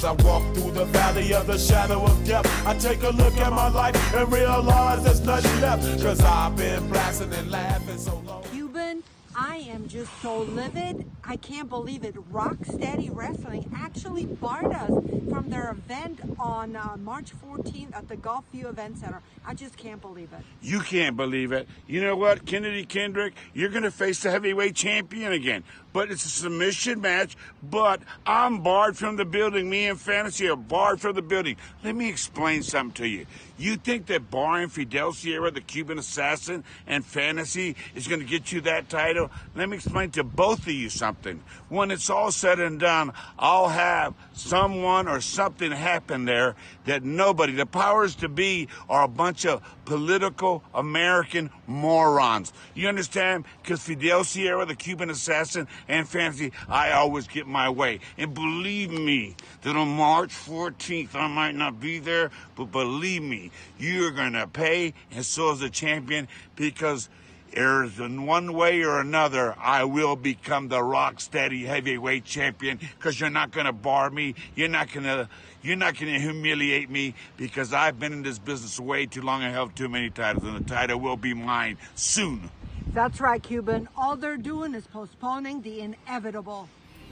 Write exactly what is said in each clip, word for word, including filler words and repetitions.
As I walk through the valley of the shadow of death, I take a look at my life and realize there's nothing left. Cause I've been blasting and laughing so long. Cuban, I am just so livid. I can't believe it. Rocksteady Wrestling actually barred us from their event on uh, March fourteenth at the Gulfview Event Center. I just can't believe it. You can't believe it. You know what, Kennedy Kendrick? You're going to face the heavyweight champion again. But it's a submission match, but I'm barred from the building. Me and Fantasy are barred from the building. Let me explain something to you. You think that barring Fidel Sierra, the Cuban Assassin, and Fantasy is going to get you that title? Let me explain to both of you something. When it's all said and done, I'll have someone or something happen there that nobody, the powers to be, are a bunch of political American morons. You understand? Because Fidel Sierra, the Cuban Assassin, and Fantasy, I always get my way. And believe me, that on March fourteenth, I might not be there, but believe me, you're going to pay, and so is the champion, because there's in one way or another, I will become the Rocksteady heavyweight champion, because you're not going to bar me. You're not going to you're not going to humiliate me, because I've been in this business way too long and held too many titles, and the title will be mine soon. That's right, Cuban. All they're doing is postponing the inevitable.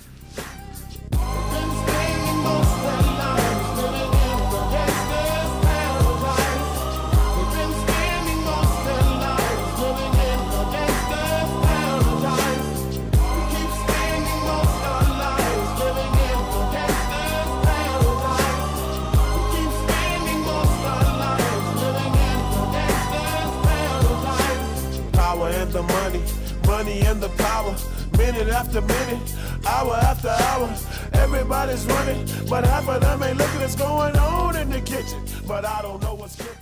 And the money, money and the power, minute after minute, hour after hour, everybody's running, but half of them ain't looking what's going on in the kitchen, but I don't know what's cooking.